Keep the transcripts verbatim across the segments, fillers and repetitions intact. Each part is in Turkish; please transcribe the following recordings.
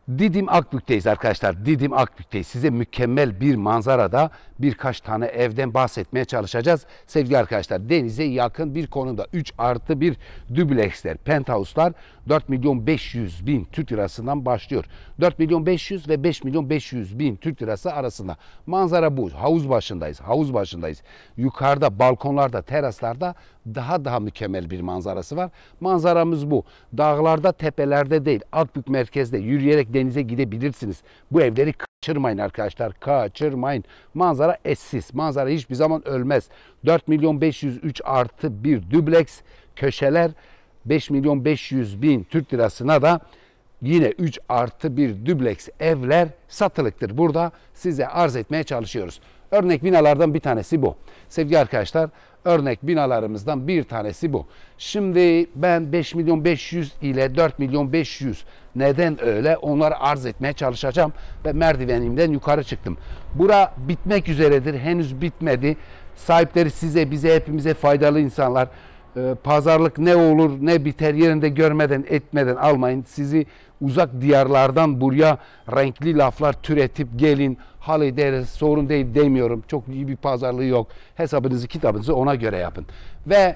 Didim Akbük'teyiz arkadaşlar. Didim Akbük'teyiz. Size mükemmel bir manzarada birkaç tane evden bahsetmeye çalışacağız. Sevgili arkadaşlar, denize yakın bir konumda üç artı bir dubleksler, penthouse'lar dört milyon beş yüz bin Türk lirasından başlıyor. dört milyon beş yüz ve beş milyon beş yüz bin Türk lirası arasında. Manzara bu. Havuz başındayız. Havuz başındayız. Yukarıda, balkonlarda, teraslarda daha daha mükemmel bir manzarası var. Manzaramız bu. Dağlarda, tepelerde değil. Akbük merkezde yürüyerek denize gidebilirsiniz. Bu evleri kaçırmayın arkadaşlar. Kaçırmayın. Manzara eşsiz. Manzara hiçbir zaman ölmez. dört milyon beş yüz üç artı bir dubleks, köşeler beş milyon beş yüz bin Türk lirasına da yine üç artı bir dubleks evler satılıktır. Burada size arz etmeye çalışıyoruz. Örnek binalardan bir tanesi bu. Sevgili arkadaşlar, örnek binalarımızdan bir tanesi bu. Şimdi ben beş milyon beş yüz ile dört milyon beş yüz neden öyle, onları arz etmeye çalışacağım ve merdivenimden yukarı çıktım. Bura bitmek üzeredir. Henüz bitmedi. Sahipleri size, bize, hepimize faydalı insanlar. Ee, pazarlık ne olur ne biter yerinde görmeden etmeden almayın. Sizi uzak diyarlardan buraya renkli laflar türetip gelin hallederiz, sorun değil demiyorum. Çok iyi bir pazarlığı yok. Hesabınızı kitabınızı ona göre yapın. Ve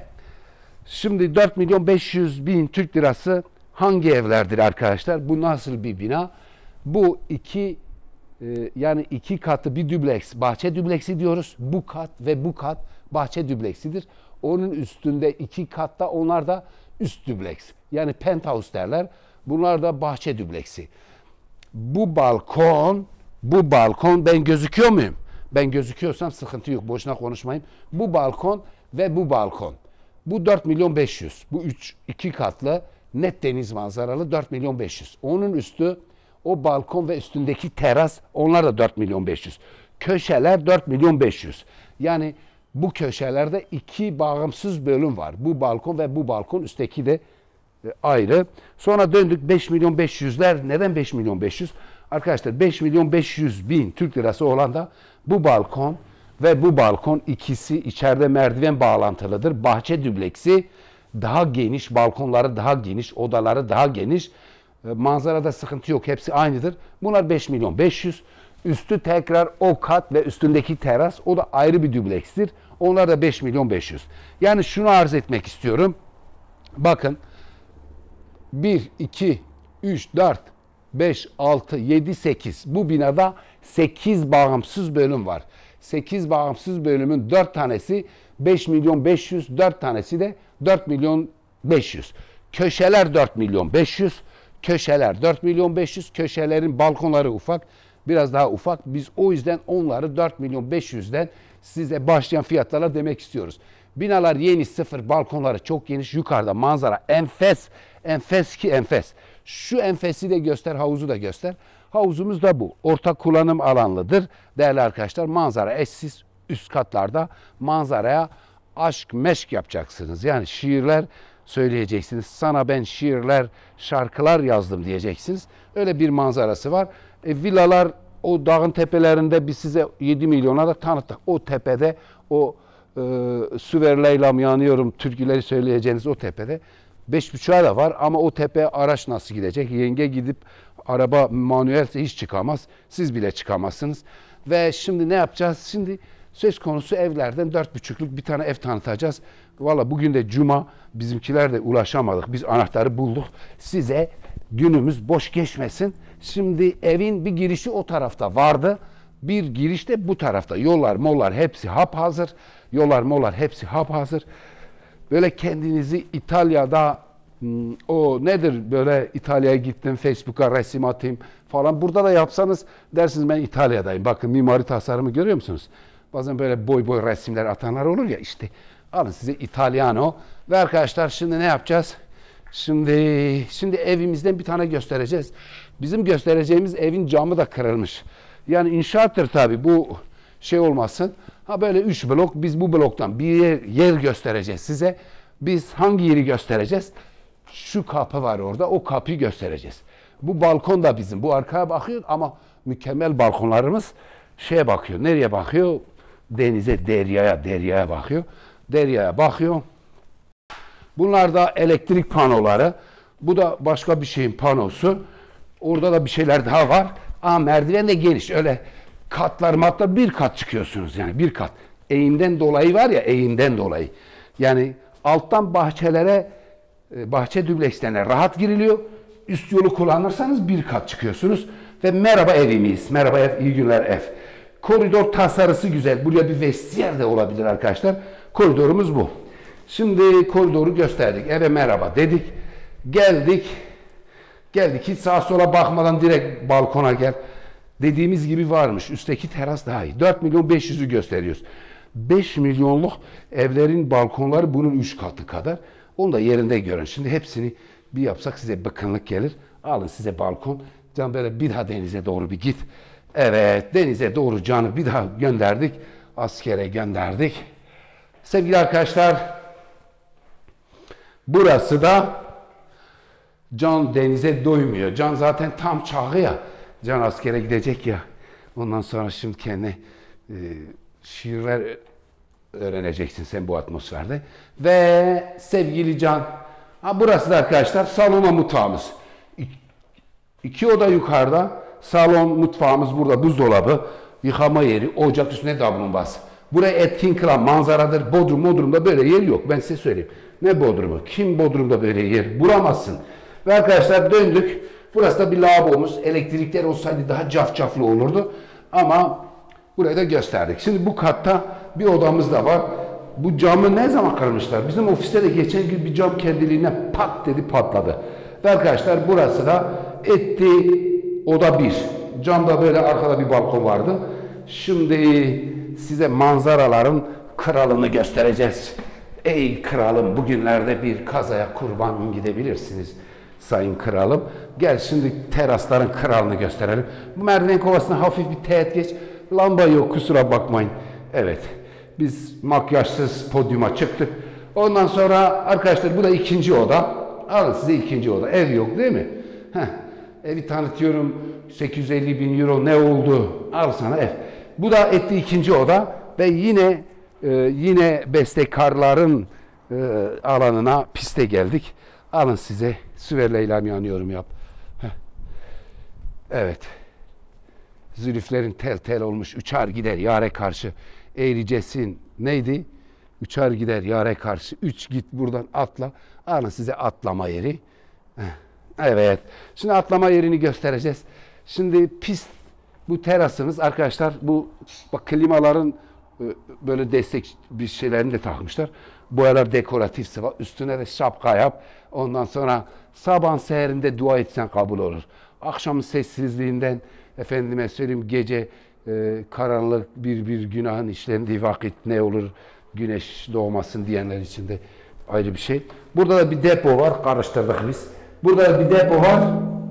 şimdi dört milyon beş yüz bin Türk lirası hangi evlerdir arkadaşlar? Bu nasıl bir bina? Bu iki e, yani iki katlı bir dubleks, bahçe dubleksi diyoruz. Bu kat ve bu kat bahçe dubleksidir. Onun üstünde iki katta, onlar da üst dubleks. Yani penthouse derler. Bunlar da bahçe dubleksi. Bu balkon, bu balkon, ben gözüküyor muyum? Ben gözüküyorsam sıkıntı yok. Boşuna konuşmayayım. Bu balkon ve bu balkon. Bu dört milyon beş yüz. Bu üç, iki katlı net deniz manzaralı dört milyon beş yüz. Onun üstü, o balkon ve üstündeki teras, onlar da dört milyon beş yüz. Köşeler dört milyon beş yüz. Yani bu köşelerde iki bağımsız bölüm var. Bu balkon ve bu balkon, üstteki de ayrı. Sonra döndük beş milyon beş yüzler. Neden beş milyon beş yüz? Arkadaşlar beş milyon beş yüz bin Türk lirası olan da bu balkon ve bu balkon, ikisi içeride merdiven bağlantılıdır. Bahçe dubleksi, daha geniş, balkonları daha geniş, odaları daha geniş. Manzarada sıkıntı yok. Hepsi aynıdır. Bunlar beş milyon beş yüz. Üstü tekrar o kat ve üstündeki teras, o da ayrı bir dublekstir. Onlar da beş milyon beş yüz. Yani şunu arz etmek istiyorum. Bakın bir, iki, üç, dört, beş, altı, yedi, sekiz. Bu binada sekiz bağımsız bölüm var. sekiz bağımsız bölümün dört tanesi beş milyon beş yüz, dört tanesi de dört milyon beş yüz. Köşeler dört milyon beş yüz, köşeler dört milyon beş yüz, köşelerin balkonları ufak, biraz daha ufak. Biz o yüzden onları dört milyon beş yüzden size başlayan fiyatlarla demek istiyoruz. Binalar yeni, sıfır, balkonları çok geniş, yukarıda manzara enfes, enfes ki enfes. Şu enfesi de göster, havuzu da göster. Havuzumuz da bu. Ortak kullanım alanlıdır. Değerli arkadaşlar, manzara eşsiz, üst katlarda manzaraya aşk meşk yapacaksınız. Yani şiirler söyleyeceksiniz. Sana ben şiirler, şarkılar yazdım diyeceksiniz. Öyle bir manzarası var. E, villalar o dağın tepelerinde biz size yedi milyona da tanıttık. O tepede o e, Süver Leyla'm yanıyorum türküleri söyleyeceğiniz o tepede beş buçuğa da var ama o tepe araç nasıl gidecek? Yenge gidip araba manuelse hiç çıkamaz. Siz bile çıkamazsınız. Ve şimdi ne yapacağız? Şimdi söz konusu evlerden dört buçukluk bir tane ev tanıtacağız. Valla bugün de cuma, bizimkiler de ulaşamadık. Biz anahtarı bulduk. Size günümüz boş geçmesin. Şimdi evin bir girişi o tarafta vardı. Bir giriş de bu tarafta. Yollar mollar hepsi haphazır. Yollar mollar hepsi haphazır. Böyle kendinizi İtalya'da, o nedir böyle, İtalya'ya gittim, Facebook'a resim atayım falan. Burada da yapsanız dersiniz ben İtalya'dayım. Bakın mimari tasarımı görüyor musunuz? Bazen böyle boy boy resimler atanlar olur ya, işte alın size İtalyano. Ve arkadaşlar şimdi ne yapacağız? Şimdi şimdi evimizden bir tane göstereceğiz. Bizim göstereceğimiz evin camı da kırılmış. Yani inşaattır tabii, bu şey olmasın. Ha böyle üç blok, biz bu bloktan bir yer, yer göstereceğiz size. Biz hangi yeri göstereceğiz? Şu kapı var orada, o kapıyı göstereceğiz. Bu balkon da bizim, bu arkaya bakıyor ama mükemmel balkonlarımız şeye bakıyor. Nereye bakıyor? Denize, deryaya, deryaya bakıyor. Deryaya bakıyor. Bunlar da elektrik panoları. Bu da başka bir şeyin panosu. Orada da bir şeyler daha var. Ama merdiven de geniş. Öyle katlar matlar bir kat çıkıyorsunuz yani bir kat. Eğimden dolayı var ya eğimden dolayı. Yani alttan bahçelere bahçe düblekslerine rahat giriliyor. Üst yolu kullanırsanız bir kat çıkıyorsunuz. Ve merhaba evimiz. Merhaba ev, iyi günler ev. Koridor tasarısı güzel. Buraya bir vestiyer de olabilir arkadaşlar. Koridorumuz bu. Şimdi koridoru gösterdik. Eve merhaba dedik. Geldik. Geldik. Hiç sağa sola bakmadan direkt balkona gel. Dediğimiz gibi varmış. Üstteki teras daha iyi. dört milyon beş yüzü gösteriyoruz. beş milyonluk evlerin balkonları bunun üç katı kadar. Onu da yerinde görün. Şimdi hepsini bir yapsak size bıkkınlık gelir. Alın size balkon. Can böyle bir daha denize doğru bir git. Evet, denize doğru canı bir daha gönderdik. Askere gönderdik. Sevgili arkadaşlar, burası da Can denize doymuyor. Can zaten tam çağı ya. Can askere gidecek ya. Ondan sonra şimdi kendine e, şiirler öğreneceksin sen bu atmosferde. Ve sevgili Can, ha burası da arkadaşlar salona mutfağımız. İki oda yukarıda, salon mutfağımız burada, buzdolabı, yıkama yeri, ocak üstüne davlumbaz. Buraya etkin kılan manzaradır. Bodrum, Bodrum'da böyle yer yok. Ben size söyleyeyim. Ne Bodrum'u? Kim Bodrum'da böyle yer bulamazsın. Ve arkadaşlar döndük. Burası da bir lavabomuz. Elektrikler olsaydı daha cafcaflı olurdu. Ama burayı da gösterdik. Şimdi bu katta bir odamız da var. Bu camı ne zaman kırmışlar? Bizim ofiste de geçen gün bir cam kendiliğine pat dedi patladı. Ve arkadaşlar burası da etti oda bir. Camda böyle arkada bir balkon vardı. Şimdi size manzaraların kralını göstereceğiz. Ey kralım, bugünlerde bir kazaya kurban gidebilirsiniz sayın kralım. Gel şimdi terasların kralını gösterelim. Bu merdiven kovasına hafif bir teğet geç. Lamba yok, kusura bakmayın. Evet, biz makyajsız podyuma çıktık. Ondan sonra arkadaşlar bu da ikinci oda. Alın size ikinci oda. Ev yok değil mi? Heh, evi tanıtıyorum. sekiz yüz elli bin euro ne oldu? Al sana ev. Bu da etti ikinci oda ve yine e, yine bestekarların e, alanına, piste geldik. Alın size Süver Leyla'm yanıyorum yap. Heh. Evet. Zülüflerin tel tel olmuş. Uçar gider yare karşı. Eğricesin. Neydi? Uçar gider yare karşı. Üç git buradan atla. Alın size atlama yeri. Heh. Evet. Şimdi atlama yerini göstereceğiz. Şimdi pist, bu terasımız arkadaşlar, bu bak klimaların böyle destek bir şeylerini de takmışlar. Boyalar dekoratif sıva. Üstüne de şapka yap. Ondan sonra sabah seherinde dua etsen kabul olur. Akşamın sessizliğinden efendime söyleyeyim gece e, karanlık bir bir günahın işlendiği vakit ne olur güneş doğmasın diyenler için de ayrı bir şey. Burada da bir depo var. Karıştırdık biz. Burada da bir depo var.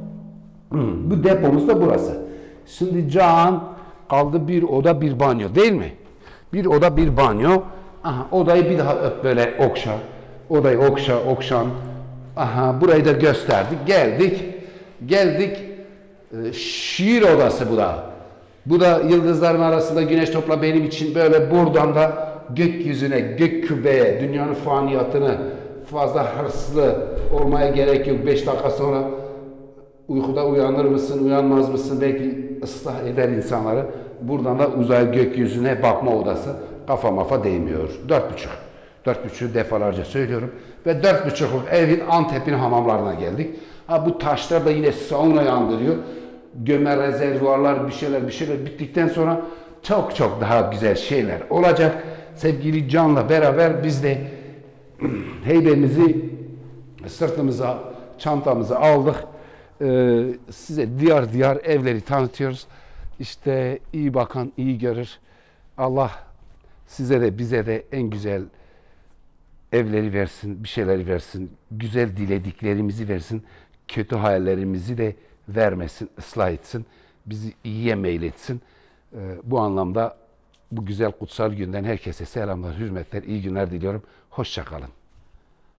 Hmm, bu depomuz da burası. Şimdi Can kaldı bir oda bir banyo değil mi? Bir oda bir banyo. Aha, odayı bir daha öp böyle okşa. Odayı okşa okşan. Aha, burayı da gösterdik. Geldik. Geldik. Ee, şiir odası bu da. Bu da yıldızların arasında güneş topla benim için böyle buradan da gökyüzüne, gök kübeye, dünyanın faniyatını fazla hırslı olmaya gerek yok. Beş dakika sonra uykuda uyanır mısın, uyanmaz mısın? Belki ıslah eder insanları. Buradan da uzay gökyüzüne bakma odası. Kafa mafa değmiyor. Dört buçuk. Dört buçuğu defalarca söylüyorum. Ve dört buçukluk evin Antep'in hamamlarına geldik. Ha, bu taşlar da yine sauna andırıyor. Göme rezervuarlar, bir şeyler bir şeyler bittikten sonra çok çok daha güzel şeyler olacak. Sevgili Can'la beraber biz de heybemizi sırtımıza, çantamızı aldık. Ee, size diyar diyar evleri tanıtıyoruz. İşte iyi bakan iyi görür. Allah size de bize de en güzel evleri versin, bir şeyleri versin. Güzel dilediklerimizi versin. Kötü hayallerimizi de vermesin, ıslah etsin. Bizi iyiye meyletsin. Ee, bu anlamda bu güzel kutsal günden herkese selamlar, hürmetler, iyi günler diliyorum. Hoşça kalın.